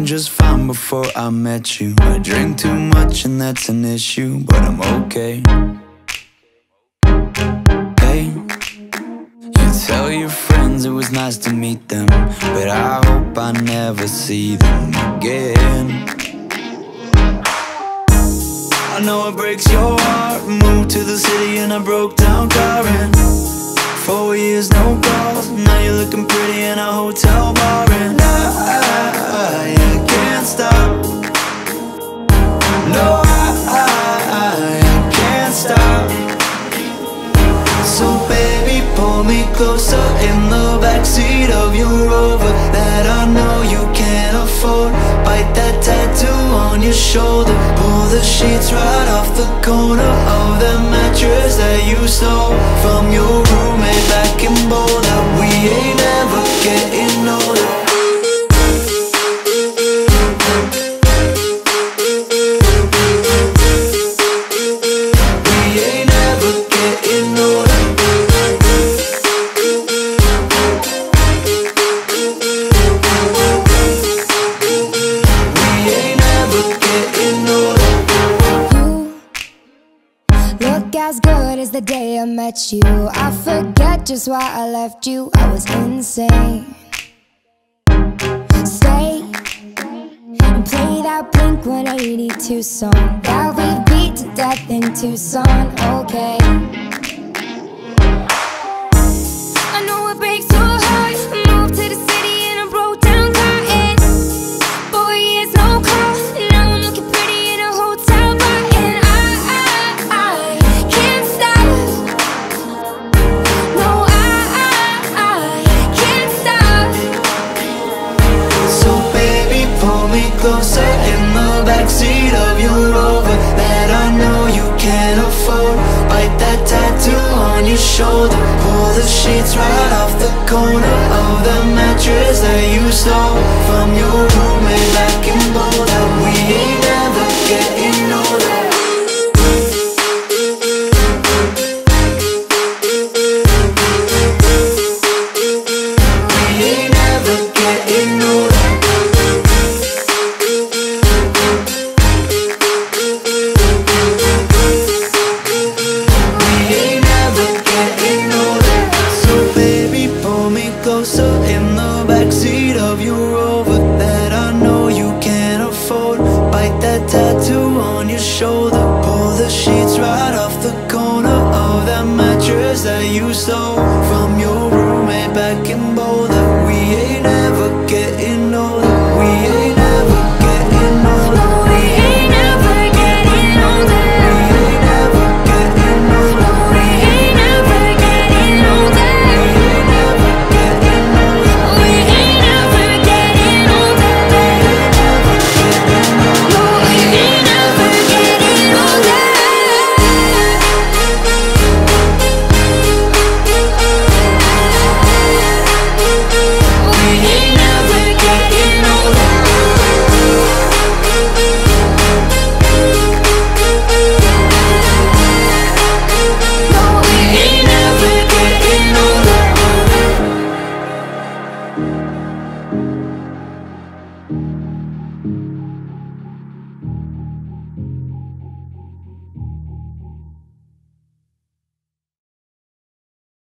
just fine before I met you. I drink too much and that's an issue, but I'm okay. Hey, you tell your friends it was nice to meet them, but I hope I never see them again. I know it breaks your heart. Moved to the city and I broke down crying. 4 years, no calls. Now you're looking pretty in a hotel bar, and I can't stop. No, I can't stop. So baby, pull me closer in the backseat of your Rover that I know you can't afford. Bite that tattoo on your shoulder. Pull the sheets right off the corner of the mattress that you stole from your roommate back in Boulder. We ain't ever getting older. As good as the day I met you. I forget just why I left you. I was insane. Stay and play that Blink-182 song that we beat to death in Tucson. Okay, I know it breaks your heart. Moved to the city and I broke down crying. 4 years, no call. Now I'm looking pretty in a hotel bar, and I can't stop. No, I can't stop. So baby, pull me closer in the backseat of your Rover that I know you can't afford. Bite that tattoo on your shoulder. Pull the sheets right off the corner of the mattress that you stole from your roommate back in Boulder. We ain't ever getting older. In the backseat of your Rover that I know you can't afford. Bite that tattoo on your shoulder. Pull the sheets right off the corner of that mattress that you stole from your